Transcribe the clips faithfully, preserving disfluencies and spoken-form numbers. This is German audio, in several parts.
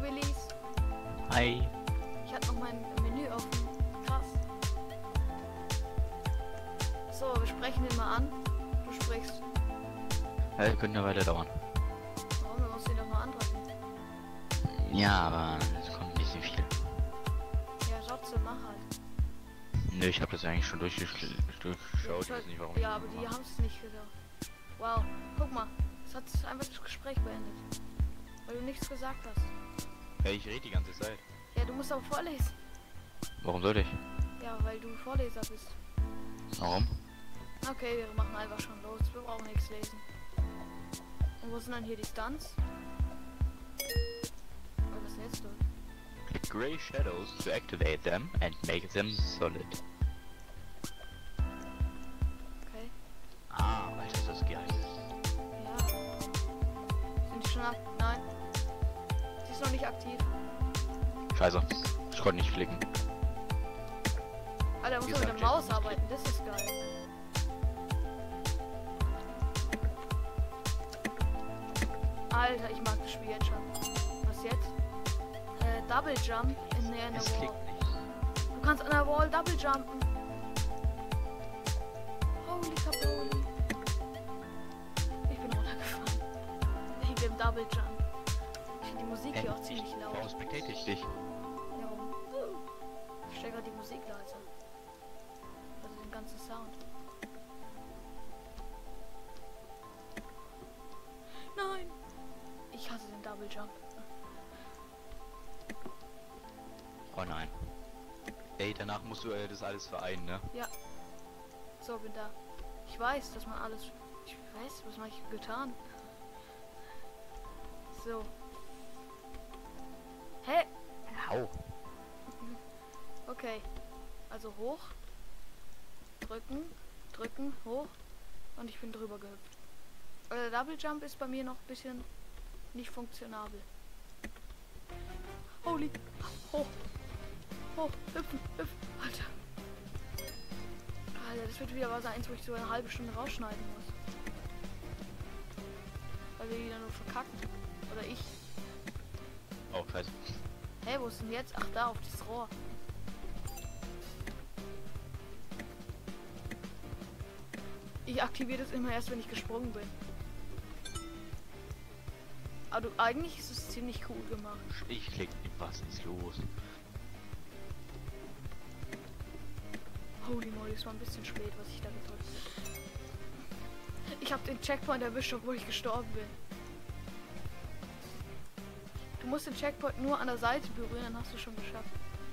Hallo Willis. Hi. Ich hatte noch mein Menü offen. Krass. So, wir sprechen ihn mal an. Du sprichst. Ja, das könnte eine Weile dauern. Warum? Wir müssen ihn doch mal andrücken. Ja, aber es kommt ein bisschen viel. Ja, trotzdem, mach halt. Nö, ich habe das eigentlich schon durchgesch- durchgeschaut. Ich Ja, weiß nicht, warum ich ja, das aber die mache. haben es nicht gedacht. Wow, guck mal. Es hat einfach das Gespräch beendet. Weil du nichts gesagt hast. Ja, ich rede die ganze Zeit. Ja, du musst aber vorlesen. Warum sollte ich? Ja, weil du Vorleser bist. Warum? Okay, wir machen einfach schon los. Wir brauchen nichts lesen. Und wo sind dann hier die Stunts? Oh, was ist denn jetzt los? Click Gray Shadows to activate them and make them solid. Okay. Ah, Alter, ist das geil. Ja. Sind die schon ab? Nein. Sie ist noch nicht aktiv. Scheiße. Ich konnte nicht klicken. Alter, muss Wie man mit gesagt, der Maus jetzt arbeiten. Das ist geil. Alter, ich mag das Spiel jetzt schon. Was jetzt? Äh, Double Jump in der, in der Es Wall. klickt nicht. Du kannst an der Wall Double Jumpen. Holy Capoli. Ich bin runtergefallen. Ich bin im Double Jump. Ich finde die Musik hier auch ziemlich laut. Warum spectate ich dich? Ja, warum? Ich stelle gerade die Musik leiser. Also den ganzen Sound. Nein! Ich hasse den Double Jump. Oh nein. Ey, danach musst du äh, das alles vereinen, ne? Ja. So, bin da. Ich weiß, dass man alles... Ich weiß, was habe ich getan? So. Hä? Hau. Okay. Also hoch. Drücken. Drücken. Hoch. Und ich bin drüber gehüpft. Der Double Jump ist bei mir noch ein bisschen nicht funktionabel. Holy. Hoch. Hoch. Hüpfen. Hüpfen. Alter. Alter, das wird wieder was eins, wo ich so eine halbe Stunde rausschneiden muss. Weil wir wieder nur verkacken. Oder ich. Oh, scheiße. Hey, wo ist denn jetzt? Ach, da, auf das Rohr. Ich aktiviere das immer erst, wenn ich gesprungen bin. Aber du, eigentlich ist es ziemlich cool gemacht. Ich klick nicht. Was ist los? Holy moly, es war ein bisschen spät, was ich da gedrückt habe. Ich habe den Checkpoint erwischt, obwohl ich gestorben bin. Du musst den Checkpoint nur an der Seite berühren, dann hast du schon geschafft.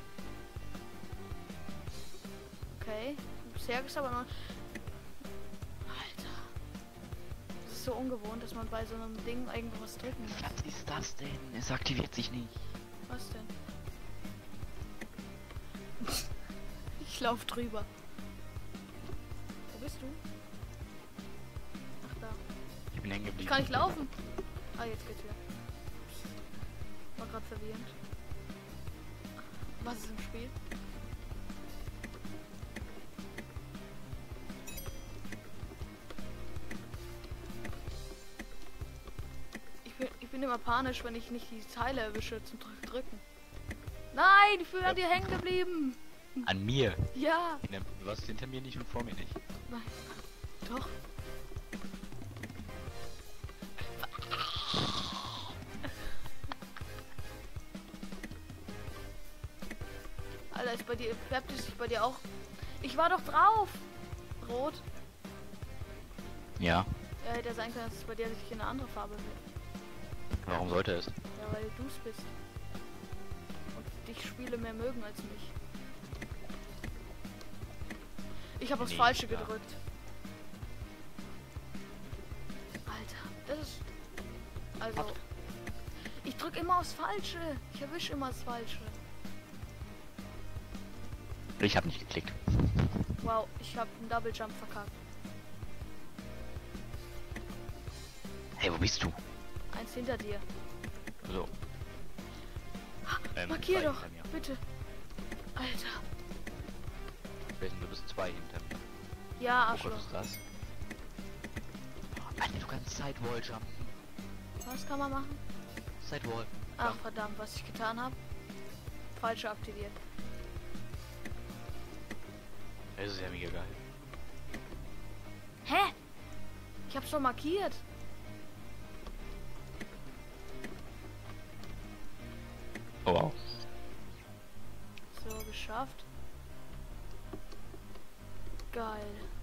Okay, bisher ist aber noch... Alter. Das ist so ungewohnt, dass man bei so einem Ding irgendwas drücken muss. Was ist das denn? Es aktiviert sich nicht. Was denn? Ich lauf drüber. Wo bist du? Ach da. Ich bin hängen geblieben. Ich kann nicht laufen. Ah, jetzt geht's wieder. War gerade verwirrend. Was ist im Spiel? Ich bin, ich bin immer panisch, wenn ich nicht die Zeile erwische zum Drück drücken. Nein, ich bin an dir hängen geblieben. An mir. Ja. Ne, Du warst hinter mir nicht und vor mir nicht. Nein. Doch. Alter, ist bei dir, färbt es sich bei dir auch? Ich war doch drauf! Rot. Ja. Ja, hätte ja sein können, dass es bei dir sich in eine andere Farbe wird. Warum sollte es? Ja, weil du es bist. Und dich Spiele mehr mögen als mich. Ich habe aufs Nee, Falsche ja. gedrückt. Alter, das ist... Also... Ich drücke immer aufs Falsche. Ich erwische immer das Falsche. Ich habe nicht geklickt. Wow, ich habe einen Double Jump verkackt. Hey, wo bist du? Eins hinter dir. So. Ähm, Markier zwei doch, hinter mir. bitte. Alter. Wessen, du bist zwei hinter mir. Ja, Oh Gott, Arschloch. was ist das? Alter, du kannst Sidewall jumpen. Was kann man machen? Sidewall. Ach verdammt, was ich getan habe. Falsch aktiviert. Das ist ja mega geil. Hä? Ich hab's doch markiert. Oh wow. So, geschafft. Geil.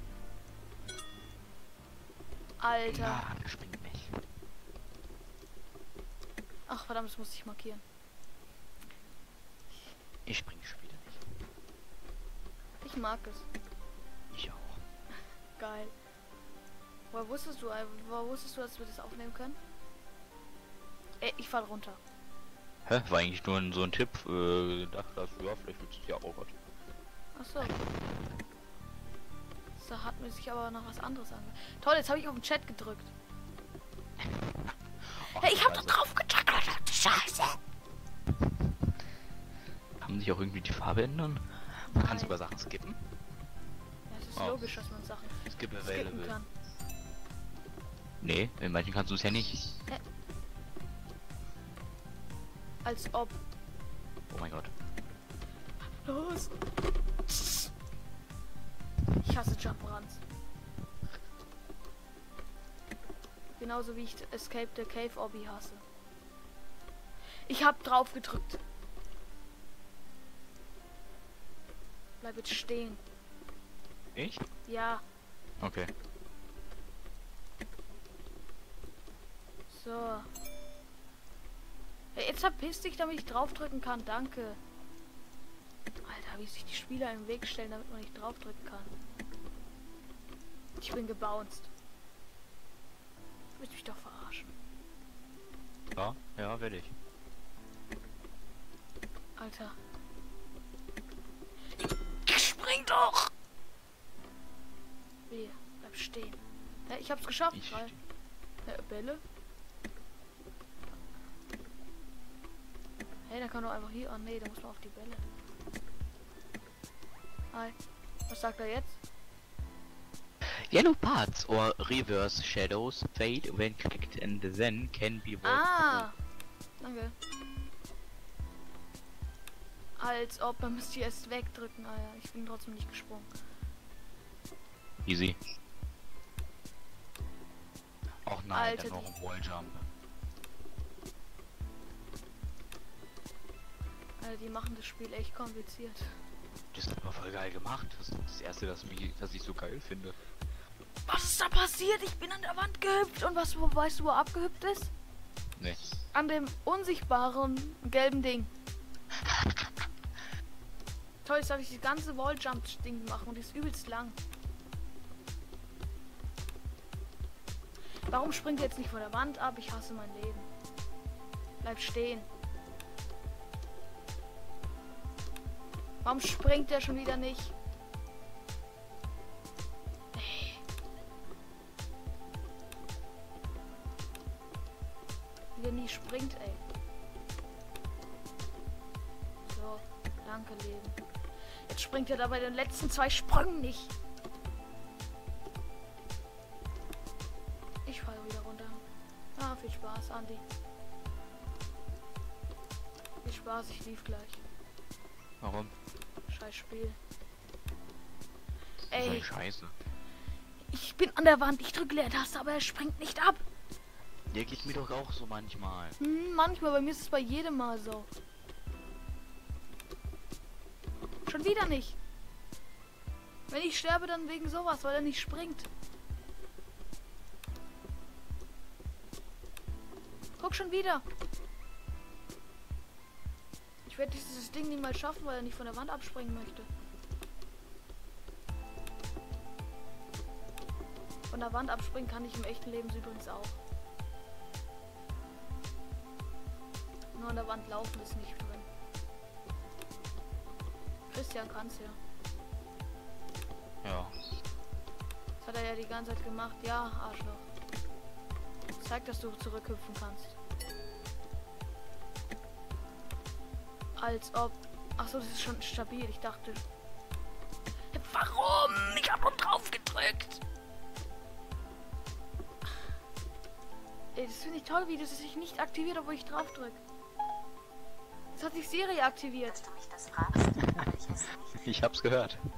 Alter. Ja, das springt nicht. Ach verdammt, das musste ich markieren. Ich spring später nicht. Ich mag es. Ich auch. Geil. Woher wusstest du, äh, woher wusstest du, dass wir das aufnehmen können? Ey, ich fall runter. Hä? War eigentlich nur ein, so ein Tipp. Äh, dachte, dass, ja, vielleicht willst du es ja auch. Gott. Ach so. Da hat mir sich aber noch was anderes angehört. Toll, jetzt habe ich auf den Chat gedrückt. Ach, Hey, ich habe da Scheiße. drauf gedrückt. Scheiße. Kann sich auch irgendwie die Farbe ändern? Man kann sogar Sachen skippen. Ja, es ist Oh. logisch, dass man Sachen Skip skippen available. kann. Nee, in manchen kannst du es ja nicht. Als ob. Oh mein Gott. Los. Ich hasse Jump Runs. Genauso wie ich Escape the Cave Obby hasse. Ich hab drauf gedrückt. Bleib jetzt stehen. Ich? Ja, Okay. so. Hey, jetzt verpiss dich, damit ich draufdrücken kann. Danke. Alter, wie sich die Spieler im Weg stellen, damit man nicht draufdrücken kann. Ich bin gebounced. Du willst mich doch verarschen. Ja, ja, werde ich. Alter. Spring doch! Wie? Bleib stehen. Ja, ich hab's geschafft. Ich Geil. Ja, Bälle. Hey, da kann doch einfach hier. Oh nee, da muss man auf die Bälle. Hi. Was sagt er jetzt? Yellow parts or reverse shadows fade when clicked and then can be worked. Ah! Danke. Als ob, man müsste erst wegdrücken. Ah ja, ich bin trotzdem nicht gesprungen. Easy. Auch nein, Alter, dann noch ein Walljump. Alter, die machen das Spiel echt kompliziert. Das ist aber voll geil gemacht. Das ist das erste, das, mich, das ich so geil finde. Was ist da passiert? Ich bin an der Wand gehüpft. Und was, wo, weißt du, wo er abgehüpft ist? Nee. An dem unsichtbaren gelben Ding. Toll, jetzt darf ich die ganze Walljump-Ding machen und die ist übelst lang. Warum springt er jetzt nicht von der Wand ab? Ich hasse mein Leben. Bleib stehen. Warum springt er schon wieder nicht? Ey. Wie der nie springt, ey. So, danke Leben. Jetzt springt er da bei den letzten zwei Sprüngen nicht. Ich falle wieder runter. Ah, viel Spaß, Andi. Viel Spaß, ich lief gleich. Warum? Scheiß Spiel. So Ey, eine Scheiße. ich bin an der Wand, ich drücke Leertaste, aber er springt nicht ab. Der geht mir doch auch so manchmal. Hm, manchmal, bei mir ist es bei jedem Mal so. Schon wieder nicht. Wenn ich sterbe, dann wegen sowas, weil er nicht springt. Guck schon wieder. Ich werde dieses Ding niemals schaffen, weil er nicht von der Wand abspringen möchte. Von der Wand abspringen kann ich im echten Leben übrigens auch. Nur an der Wand laufen ist nicht drin. Christian kann's ja. Ja. Das hat er ja die ganze Zeit gemacht. Ja, Arschloch. Zeig, dass du zurückhüpfen kannst. Als ob... Achso, das ist schon stabil. Ich dachte... Warum? Ich hab nur drauf gedrückt. Ey, das finde ich toll, wie das sich nicht aktiviert, obwohl ich drauf drück. sich Siri aktiviert. dass du mich das fragst, aber ich esse nicht. Ich hab's gehört.